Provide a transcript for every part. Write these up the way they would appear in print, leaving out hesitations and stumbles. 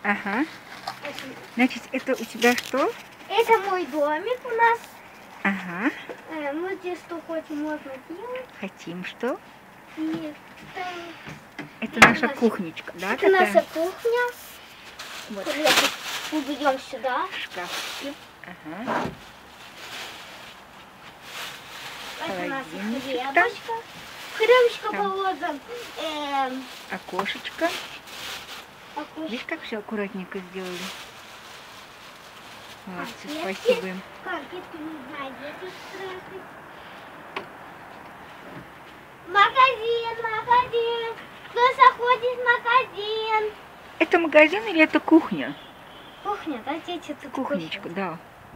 Ага. Значит, это у тебя что? Это мой домик у нас. Ага. Мы здесь что хотим, можно делать. Хотим что? И это наша кухнечка, да? Это наша кухня. Вот. Уберем сюда. Шкафчики. Ага. Это наша хлебушка. Хлебушка положим. Окошечко. Видишь, как все аккуратненько сделали? Молодцы, спасибо им. Магазин. Кто заходит в магазин? Это магазин или это кухня? Кухня, да, дети? Это кухничка, да.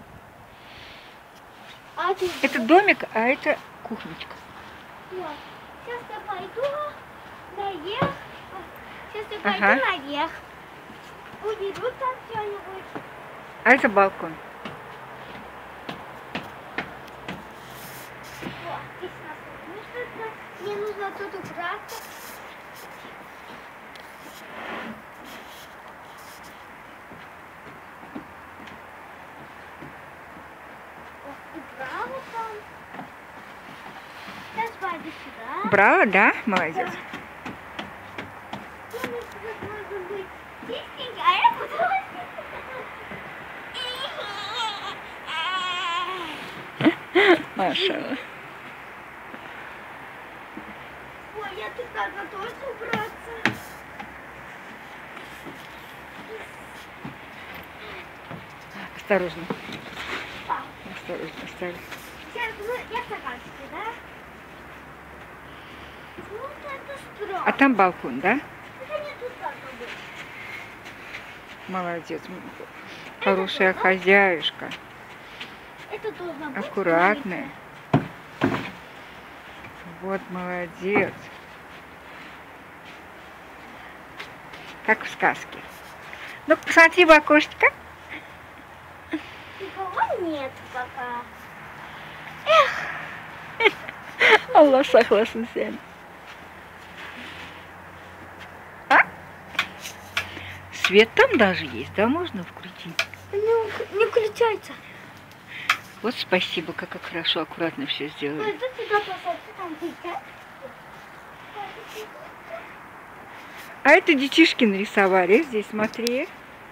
Это домик, а это кухничка. Вот. Сейчас я пойду наверх. Сейчас я пойду наверх. Уберу там что-нибудь. А это балкон. Вот, здесь у нас что-то. Мне нужно тут убраться. Убрала там. Сейчас пойду сюда. Брала, да? Молодец. Маша. Ой, я тут надо тоже убраться. Осторожно. Осторожно. Сейчас, я согласна, да? Ну, это строго. А там балкон, да? Это не тут должно быть. Молодец. Хорошая хозяюшка. Это должно быть. Аккуратная. Вот молодец. Как в сказке. Ну, посмотри в окошечко. Никого нет пока. Allah saklasın seni. А? Свет там даже есть, да? Можно включить? Не включается. Вот спасибо, как хорошо, аккуратно все сделали. Ой, ты сюда посадь, там включай. А это детишки нарисовали. Здесь смотри.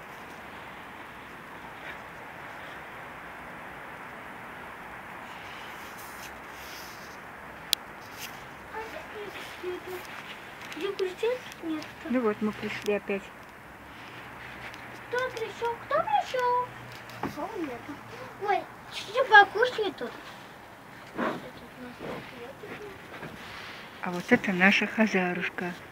Где включить? Нет. Ну вот, мы пришли опять. Кто пришел? Кто пришел? Кого нету? Ой, чуть-чуть покушай тут. А вот это наша хозяюшка.